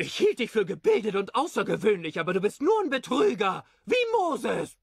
Ich hielt dich für gebildet und außergewöhnlich, aber du bist nur ein Betrüger, wie Moses.